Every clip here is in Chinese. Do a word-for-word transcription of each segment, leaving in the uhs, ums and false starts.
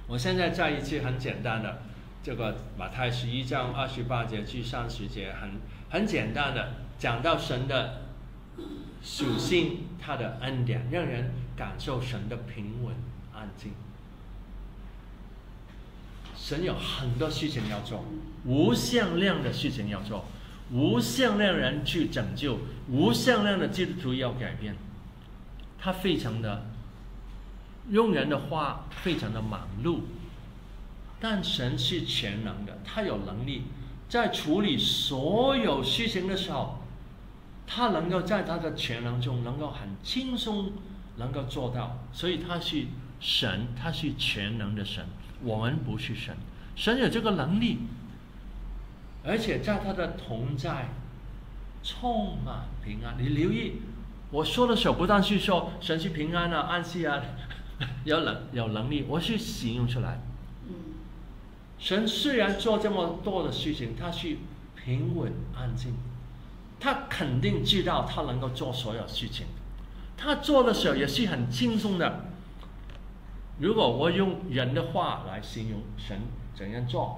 我现在再一次很简单的，这个马太十一章二十八节至三十节，很很简单的讲到神的属性，他的恩典，让人感受神的平稳安静。神有很多事情要做，无限量的事情要做，无限量人去拯救，无限量的基督徒要改变。他非常的用人的话非常的忙碌，但神是全能的，他有能力在处理所有事情的时候，他能够在他的全能中能够很轻松能够做到。所以他是神，他是全能的神，我们不是神。神有这个能力，而且在他的同在充满平安。你留意我说的时候，不但是说神是平安啊、安息啊，有能有能力，我是形容出来。神虽然做这么多的事情，他是平稳安静，他肯定知道他能够做所有事情，他做的时候也是很轻松的。如果我用人的话来形容神怎样做，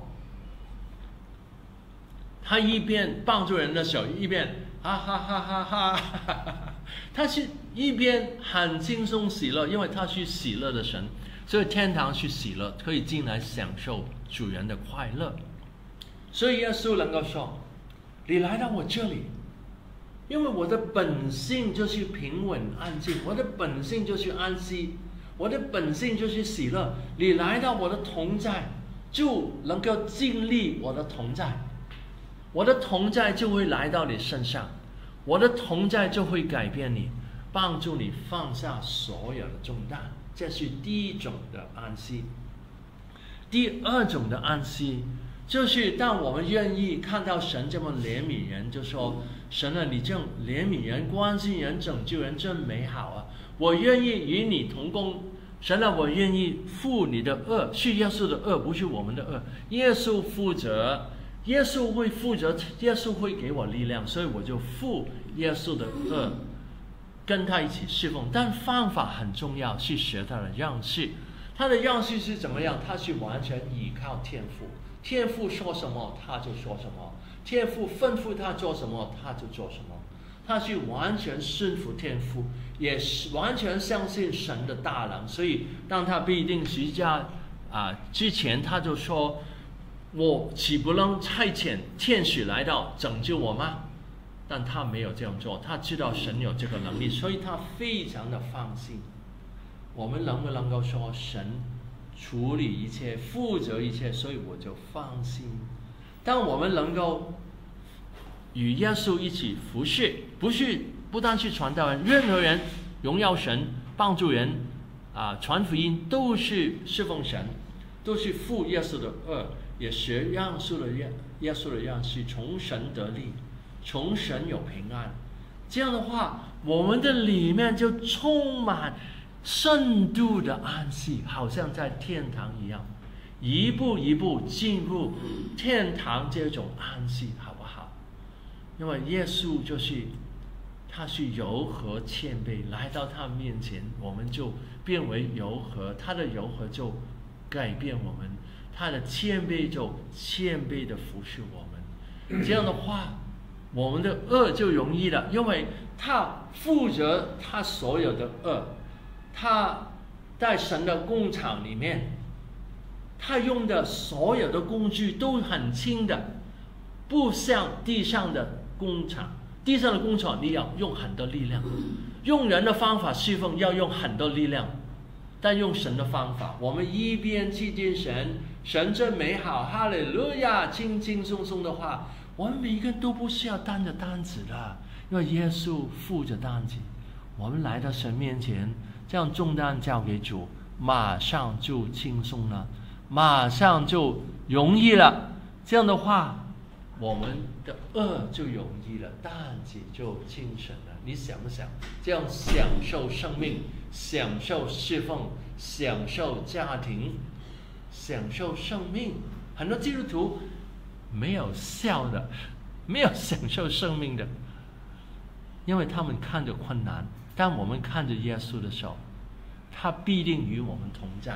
他一边帮助人的时候，一边哈哈哈哈哈哈，他是一边很轻松喜乐，因为他是喜乐的神，所以天堂是喜乐，可以进来享受主人的快乐。所以耶稣能够说，你来到我这里，因为我的本性就是平稳安静，我的本性就是安息，我的本性就是喜乐，你来到我的同在，就能够经历我的同在，我的同在就会来到你身上，我的同在就会改变你，帮助你放下所有的重担。这是第一种的安息。第二种的安息，就是当我们愿意看到神这么怜悯人，就说神啊，你这样怜悯人、关心人、拯救人，真美好啊！我愿意与你同工。神啊，我愿意负你的恶，是耶稣的恶，不是我们的恶。耶稣负责，耶稣会负责，耶稣会给我力量，所以我就负耶稣的恶，跟他一起侍奉。但方法很重要，是学他的样式。他的样式是怎么样？他是完全依靠天父，天父说什么他就说什么，天父吩咐他做什么他就做什么。他是完全顺服天父，也是完全相信神的大能。所以当他被钉十字架啊之前，他就说，我岂不能差遣天使来到拯救我吗？但他没有这样做，他知道神有这个能力，所以他非常的放心。我们能不能够说神处理一切，负责一切，所以我就放心。当我们能够与耶稣一起服侍，不是不单是传道人，任何人荣耀神、帮助人啊、传福音，都是侍奉神，都是负耶稣的恶，也学样式的耶耶稣的样式，从神得力，从神有平安。这样的话，我们的里面就充满深度的安息，好像在天堂一样，一步一步进入天堂这种安息，好不好？因为耶稣就是他是柔和谦卑，来到他面前，我们就变为柔和，他的柔和就改变我们，他的谦卑就谦卑的服侍我们。这样的话，我们的恶就容易了，因为他负责他所有的恶，他在神的工厂里面，他用的所有的工具都很轻的，不像地上的工厂，地上的工厂你要用很多力量，用人的方法侍奉要用很多力量，但用神的方法，我们一边亲近神，神真美好，哈利路亚，轻轻松松的话，我们每一个人都不需要担着担子的，因为耶稣负着担子，我们来到神面前，将重担交给主，马上就轻松了，马上就容易了。这样的话，我们的恶就容易了，担子就轻省了。你想不想这样享受生命，享受侍奉，享受家庭，享受生命？很多基督徒没有笑的，没有享受生命的，因为他们看着困难。当我们看着耶稣的时候，他必定与我们同在，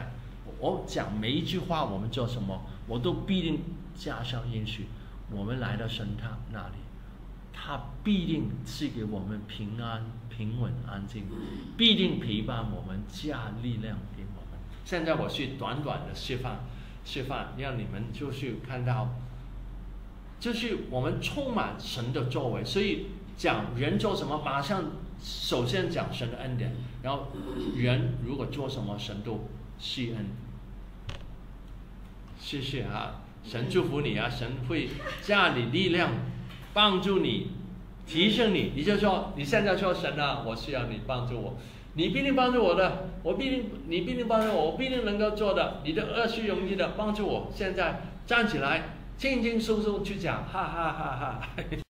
我讲每一句话我们做什么，我都必定加上应许。我们来到神他那里，他必定赐给我们平安、平稳、安静，必定陪伴我们，加力量给我们。现在我去短短的示范，示范让你们就是看到，就是我们充满神的作为。所以讲人做什么，马上首先讲神的恩典，然后人如果做什么，神都施恩。谢谢啊，神祝福你啊，神会加你力量，帮助你，提升你。你就说你现在说神啊，我需要你帮助我，你必定帮助我的，我必定你必定帮助我，我必定能够做的。你的恶是容易的，帮助我。现在站起来，轻轻松松去讲，哈哈哈哈。